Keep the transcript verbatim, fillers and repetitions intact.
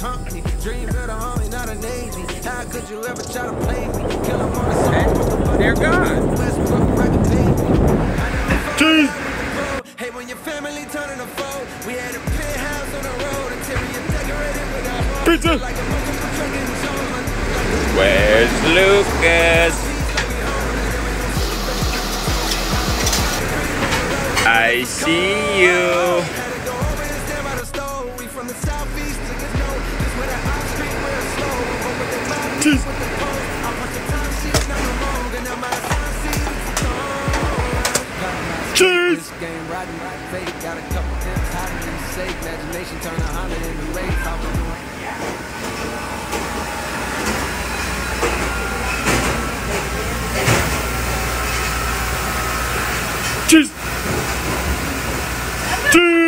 company. Dream of the army, not a navy. How could you ever try to play me? Kill them on the side. They're gone. Jeez. Hey, when your family turning a foe, we had a penthouse on the road, interior decorated with our pizza. Like a Where's Lucas? I see you. Jeez. Cheers! Game riding my fate, got a couple tips hiding in the safe. Imagination turn a hundred into rage. Cheers! Cheers!